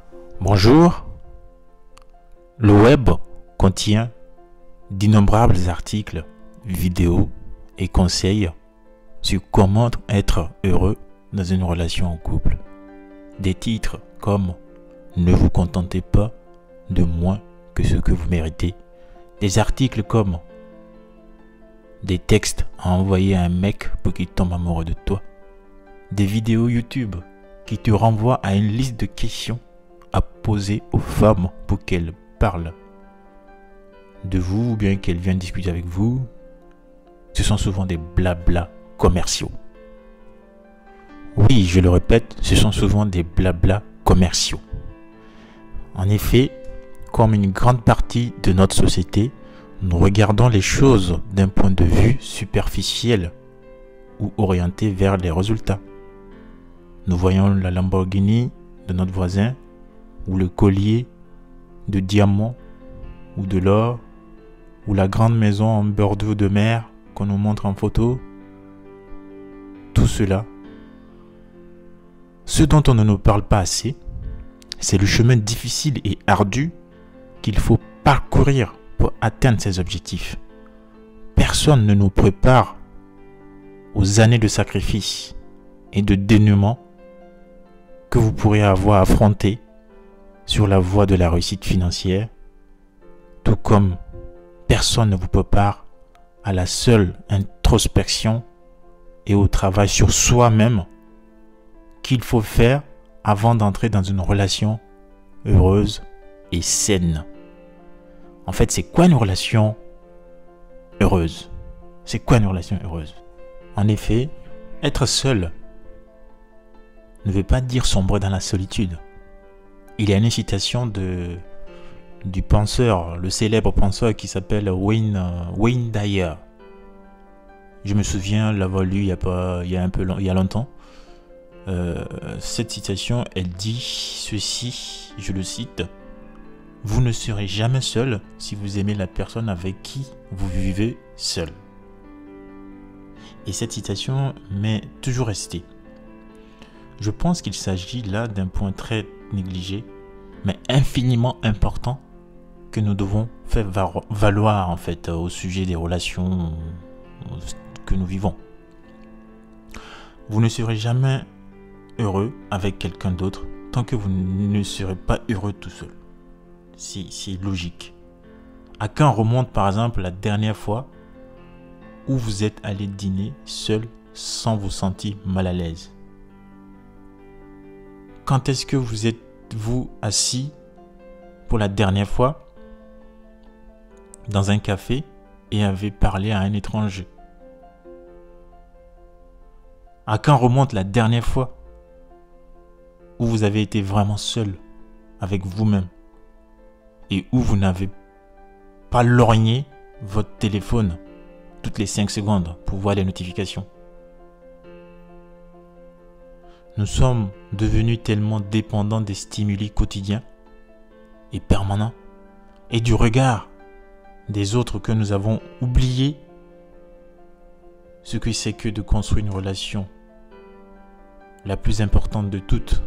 Bonjour, le web contient d'innombrables articles, vidéos et conseils sur comment être heureux dans une relation en couple. Des titres comme « Ne vous contentez pas de moins que ce que vous méritez ». Des articles comme « Des textes à envoyer à un mec pour qu'il tombe amoureux de toi ». Des vidéos YouTube qui te renvoient à une liste de questions à poser aux femmes pour qu'elles parlent de vous ou bien qu'elles viennent discuter avec vous. Ce sont souvent des blabla commerciaux. Oui, je le répète, ce sont souvent des blabla commerciaux. En effet, comme une grande partie de notre société, nous regardons les choses d'un point de vue superficiel ou orienté vers les résultats. Nous voyons la Lamborghini de notre voisin, ou le collier de diamants ou de l'or, ou la grande maison en bord d'eau de mer qu'on nous montre en photo. Tout cela, ce dont on ne nous parle pas assez, c'est le chemin difficile et ardu qu'il faut parcourir pour atteindre ces objectifs. Personne ne nous prépare aux années de sacrifice et de dénuement que vous pourrez avoir à affronter sur la voie de la réussite financière, tout comme personne ne vous prépare à la seule introspection et au travail sur soi-même qu'il faut faire avant d'entrer dans une relation heureuse et saine. En fait, c'est quoi une relation heureuse? C'est quoi une relation heureuse? En effet, être seul ne veut pas dire sombrer dans la solitude. Il y a une citation du penseur, le célèbre penseur qui s'appelle Wayne Dyer. Je me souviens l'avoir lu il y a longtemps. Cette citation, elle dit ceci, je le cite: « Vous ne serez jamais seul si vous aimez la personne avec qui vous vivez seul. » Et cette citation m'est toujours restée. Je pense qu'il s'agit là d'un point très négligé, mais infiniment important, que nous devons faire valoir en fait au sujet des relations que nous vivons. Vous ne serez jamais heureux avec quelqu'un d'autre tant que vous ne serez pas heureux tout seul. C'est logique. À quand remonte par exemple la dernière fois où vous êtes allé dîner seul sans vous sentir mal à l'aise? Quand est-ce que vous êtes-vous assis pour la dernière fois dans un café et avez parlé à un étranger? À quand remonte la dernière fois où vous avez été vraiment seul avec vous-même et où vous n'avez pas lorgné votre téléphone toutes les 5 secondes pour voir les notifications? Nous sommes devenus tellement dépendants des stimuli quotidiens et permanents et du regard des autres que nous avons oublié ce que c'est que de construire une relation la plus importante de toutes,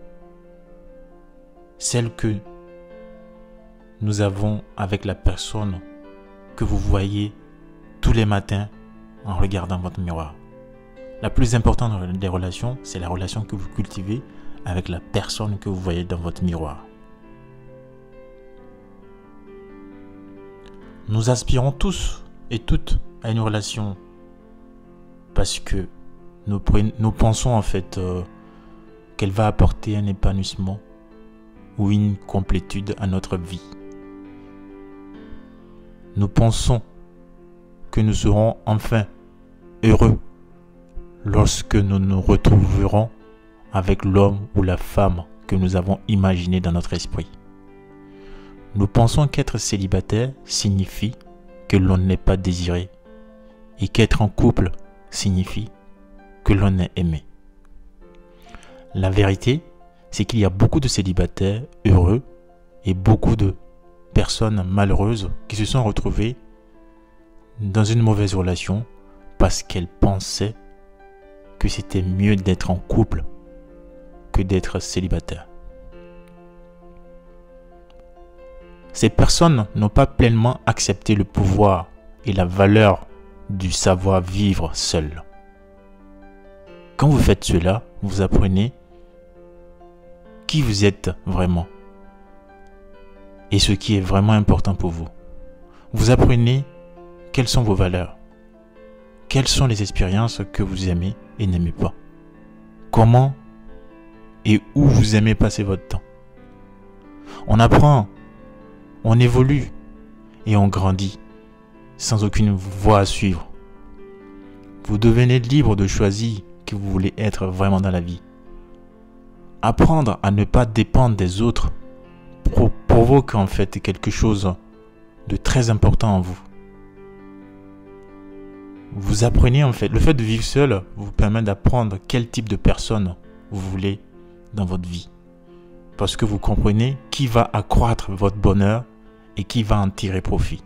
celle que nous avons avec la personne que vous voyez tous les matins en regardant votre miroir. La plus importante des relations, c'est la relation que vous cultivez avec la personne que vous voyez dans votre miroir. Nous aspirons tous et toutes à une relation parce que nous pensons en fait qu'elle va apporter un épanouissement ou une complétude à notre vie. Nous pensons que nous serons enfin heureux lorsque nous nous retrouverons avec l'homme ou la femme que nous avons imaginé dans notre esprit. Nous pensons qu'être célibataire signifie que l'on n'est pas désiré et qu'être en couple signifie que l'on est aimé. La vérité, c'est qu'il y a beaucoup de célibataires heureux et beaucoup de personnes malheureuses qui se sont retrouvées dans une mauvaise relation parce qu'elles pensaient que c'était mieux d'être en couple que d'être célibataire. Ces personnes n'ont pas pleinement accepté le pouvoir et la valeur du savoir vivre seul. Quand vous faites cela, vous apprenez qui vous êtes vraiment et ce qui est vraiment important pour vous. Vous apprenez quelles sont vos valeurs, quelles sont les expériences que vous aimez et n'aimez pas, comment et où vous aimez passer votre temps. On apprend, on évolue et on grandit sans aucune voie à suivre. Vous devenez libre de choisir qui vous voulez être vraiment dans la vie. Apprendre à ne pas dépendre des autres provoque en fait quelque chose de très important en vous. Vous apprenez en fait, le fait de vivre seul vous permet d'apprendre quel type de personne vous voulez dans votre vie. Parce que vous comprenez qui va accroître votre bonheur et qui va en tirer profit.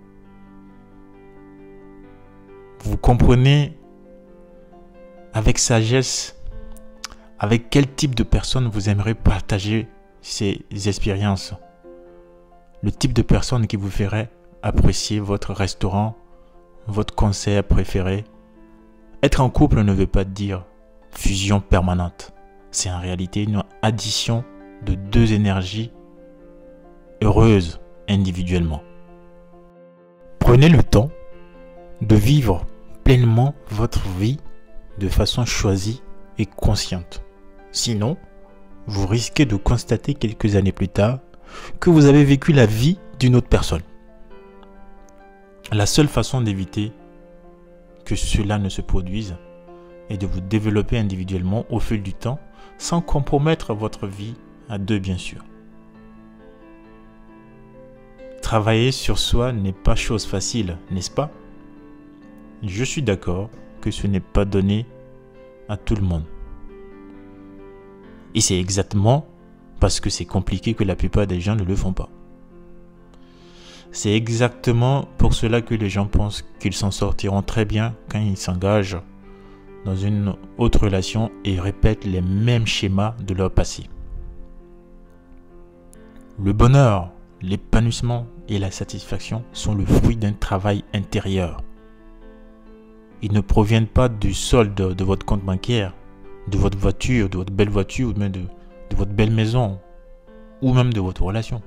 Vous comprenez avec sagesse avec quel type de personne vous aimeriez partager ces expériences. Le type de personne qui vous ferait apprécier votre restaurant, votre concert préféré. Être en couple ne veut pas dire fusion permanente. C'est en réalité une addition de deux énergies heureuses individuellement. Prenez le temps de vivre pleinement votre vie de façon choisie et consciente. Sinon, vous risquez de constater quelques années plus tard que vous avez vécu la vie d'une autre personne. La seule façon d'éviter que cela ne se produise est de vous développer individuellement au fil du temps sans compromettre votre vie à deux bien sûr. Travailler sur soi n'est pas chose facile, n'est-ce pas? Je suis d'accord que ce n'est pas donné à tout le monde. Et c'est exactement parce que c'est compliqué que la plupart des gens ne le font pas. C'est exactement pour cela que les gens pensent qu'ils s'en sortiront très bien quand ils s'engagent dans une autre relation et répètent les mêmes schémas de leur passé. Le bonheur, l'épanouissement et la satisfaction sont le fruit d'un travail intérieur. Ils ne proviennent pas du solde de votre compte bancaire, de votre voiture, de votre belle voiture, ou même de votre belle maison, ou même de votre relation.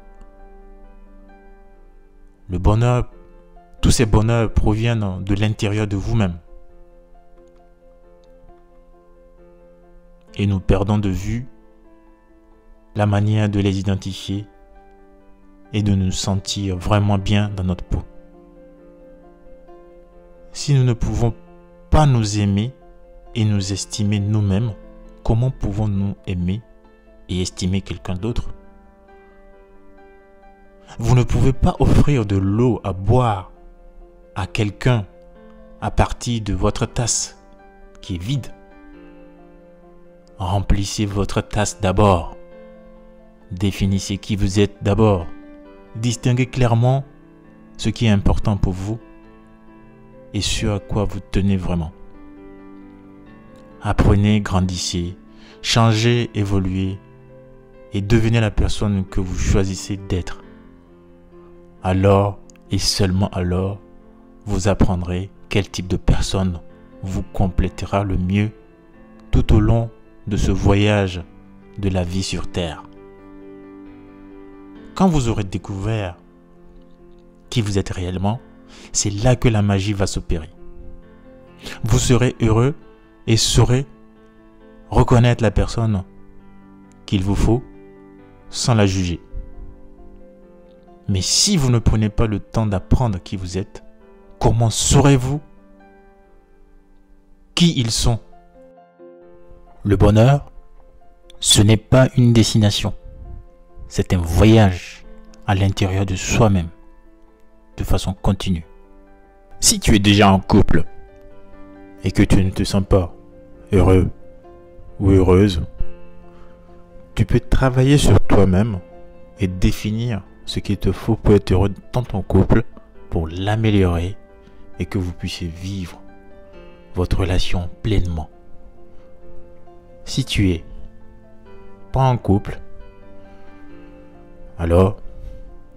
Le bonheur, tous ces bonheurs proviennent de l'intérieur de vous-même. Et nous perdons de vue la manière de les identifier et de nous sentir vraiment bien dans notre peau. Si nous ne pouvons pas nous aimer et nous estimer nous-mêmes, comment pouvons-nous aimer et estimer quelqu'un d'autre? Vous ne pouvez pas offrir de l'eau à boire à quelqu'un à partir de votre tasse qui est vide. Remplissez votre tasse d'abord. Définissez qui vous êtes d'abord. Distinguez clairement ce qui est important pour vous et ce à quoi vous tenez vraiment. Apprenez, grandissez, changez, évoluez et devenez la personne que vous choisissez d'être. Alors et seulement alors, vous apprendrez quel type de personne vous complétera le mieux tout au long de ce voyage de la vie sur Terre. Quand vous aurez découvert qui vous êtes réellement, c'est là que la magie va s'opérer. Vous serez heureux et saurez reconnaître la personne qu'il vous faut sans la juger. Mais si vous ne prenez pas le temps d'apprendre qui vous êtes, comment saurez-vous qui ils sont? Le bonheur, ce n'est pas une destination. C'est un voyage à l'intérieur de soi-même, de façon continue. Si tu es déjà en couple et que tu ne te sens pas heureux ou heureuse, tu peux travailler sur toi-même et définir ce qu'il te faut pour être heureux dans ton couple, pour l'améliorer et que vous puissiez vivre votre relation pleinement. Si tu es pas en couple, alors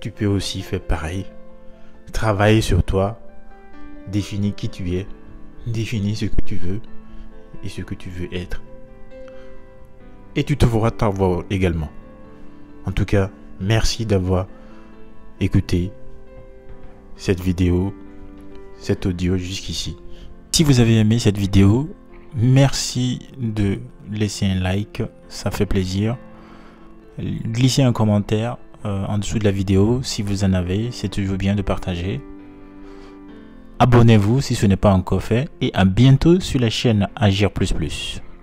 tu peux aussi faire pareil. Travailler sur toi, définir qui tu es, définir ce que tu veux et ce que tu veux être. Et tu trouveras ta voie également. En tout cas, merci d'avoir écouté cette vidéo, cet audio jusqu'ici. Si vous avez aimé cette vidéo, merci de laisser un like, ça fait plaisir. Glissez un commentaire en dessous de la vidéo si vous en avez, c'est toujours bien de partager. Abonnez-vous si ce n'est pas encore fait et à bientôt sur la chaîne Agir++.